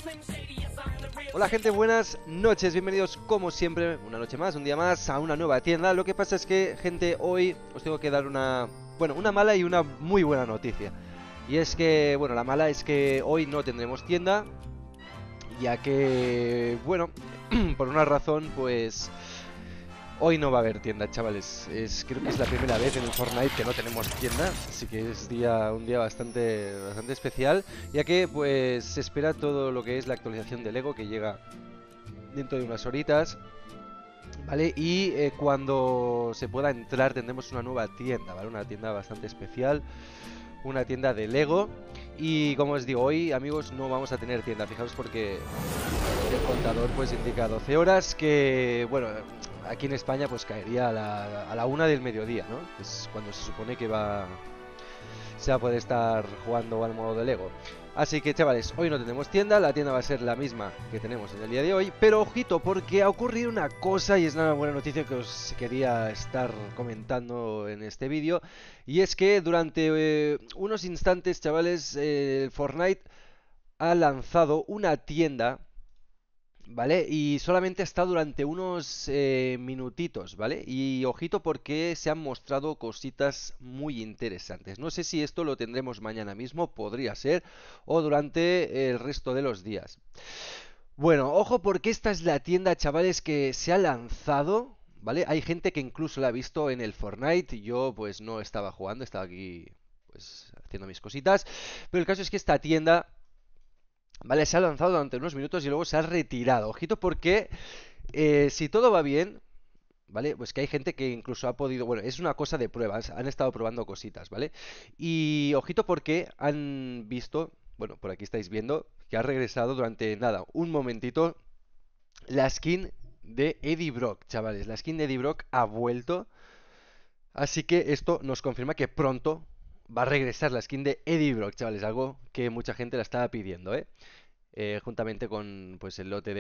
Hola gente, buenas noches, bienvenidos como siempre, una noche más, un día más, a una nueva tienda. Lo que pasa es que, gente, hoy os tengo que dar una mala y una muy buena noticia. Y es que, bueno, la mala es que hoy no tendremos tienda, ya que, bueno, por una razón, pues hoy no va a haber tienda, chavales. Creo que es la primera vez en el Fortnite que no tenemos tienda, así que es un día bastante especial, ya que pues se espera todo lo que es la actualización de Lego que llega dentro de unas horitas, ¿vale? Y cuando se pueda entrar tendremos una nueva tienda, ¿vale? Una tienda bastante especial, una tienda de Lego. Y como os digo, hoy, amigos, no vamos a tener tienda. Fijaos porque el contador pues indica 12 horas, que, bueno, aquí en España pues caería a la 1 del mediodía, ¿no? Es cuando se supone que se va a poder estar jugando al modo de Lego. Así que, chavales, hoy no tenemos tienda, la tienda va a ser la misma que tenemos en el día de hoy, pero ojito, porque ha ocurrido una cosa y es una buena noticia que os quería estar comentando en este vídeo, y es que durante unos instantes, chavales, Fortnite ha lanzado una tienda, ¿vale? Y solamente está durante unos minutitos, ¿vale? Y ojito porque se han mostrado cositas muy interesantes. No sé si esto lo tendremos mañana mismo, podría ser, o durante el resto de los días. Bueno, ojo porque esta es la tienda, chavales, que se ha lanzado, ¿vale? Hay gente que incluso la ha visto en el Fortnite. Yo pues no estaba jugando, estaba aquí pues haciendo mis cositas. Pero el caso es que esta tienda, vale, se ha lanzado durante unos minutos y luego se ha retirado. Ojito porque si todo va bien, ¿vale? Pues que hay gente que incluso ha podido... Bueno, es una cosa de pruebas, han estado probando cositas, ¿vale? Y ojito porque han visto, bueno, por aquí estáis viendo, que ha regresado durante, nada, un momentito, la skin de Eddie Brock, chavales. La skin de Eddie Brock ha vuelto. Así que esto nos confirma que pronto va a regresar la skin de Eddie Brock, chavales. Algo que mucha gente la estaba pidiendo, ¿eh? Juntamente con pues el lote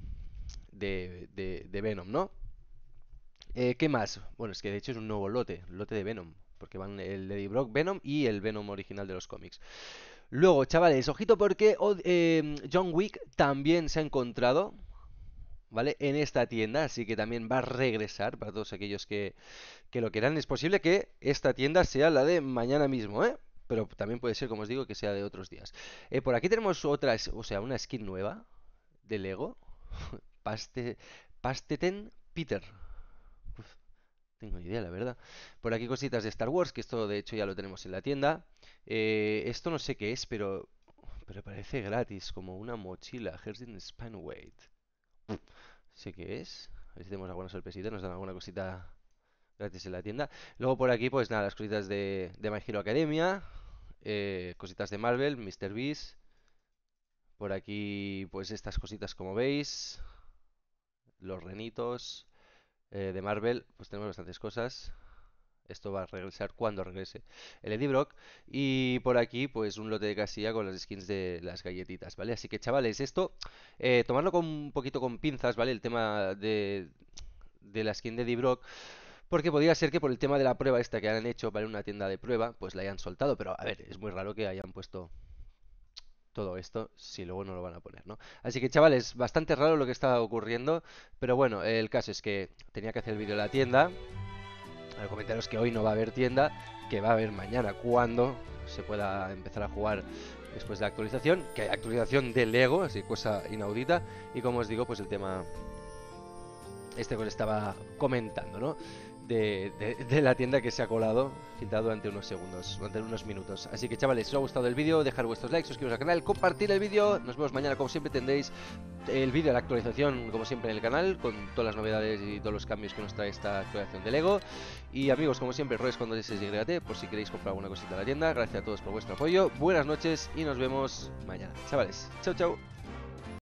de Venom, ¿no? ¿Qué más? Bueno, es que de hecho es un nuevo lote, el lote de Venom, porque van el Eddie Brock Venom y el Venom original de los cómics. Luego, chavales, ojito porque John Wick también se ha encontrado, ¿vale? En esta tienda, así que también va a regresar para todos aquellos que lo quieran. Es posible que esta tienda sea la de mañana mismo, ¿eh? Pero también puede ser, como os digo, que sea de otros días. Por aquí tenemos otras, o sea, una skin nueva de Lego. Paste, Pasteten Peter. Uf, tengo ni idea, la verdad. Por aquí cositas de Star Wars, que esto de hecho ya lo tenemos en la tienda. Esto no sé qué es, pero parece gratis, como una mochila. Herzen Spanweight. Sé qué es. A ver si tenemos alguna sorpresita, nos dan alguna cosita gratis en la tienda. Luego por aquí, pues nada, las cositas de My Hero Academia. Cositas de Marvel, Mr. Beast. Por aquí, pues estas cositas como veis. Los renitos. De Marvel, pues tenemos bastantes cosas. Esto va a regresar cuando regrese el Eddie Brock. Y por aquí, pues un lote de casilla con las skins de las galletitas, ¿vale? Así que, chavales, esto, tomarlo con un poquito con pinzas, ¿vale? El tema de la skin de Eddie Brock. Porque podría ser que por el tema de la prueba esta que han hecho para una tienda de prueba, pues la hayan soltado. Pero, a ver, es muy raro que hayan puesto todo esto si luego no lo van a poner, ¿no? Así que, chavales, bastante raro lo que está ocurriendo. Pero bueno, el caso es que tenía que hacer el vídeo de la tienda. Al comentaros que hoy no va a haber tienda, que va a haber mañana cuando se pueda empezar a jugar después de la actualización, que hay actualización de Lego, así cosa inaudita. Y como os digo, pues el tema este que os estaba comentando, ¿no? De la tienda que se ha colado, filtrado durante unos segundos, durante unos minutos. Así que, chavales, si os ha gustado el vídeo, dejar vuestros likes, suscribiros al canal, compartir el vídeo. Nos vemos mañana, como siempre tendréis el vídeo de la actualización, como siempre, en el canal, con todas las novedades y todos los cambios que nos trae esta actualización de Lego. Y amigos, como siempre, Roes con 2SYT, por si queréis comprar alguna cosita en la tienda. Gracias a todos por vuestro apoyo, buenas noches y nos vemos mañana. Chavales, chao, chao.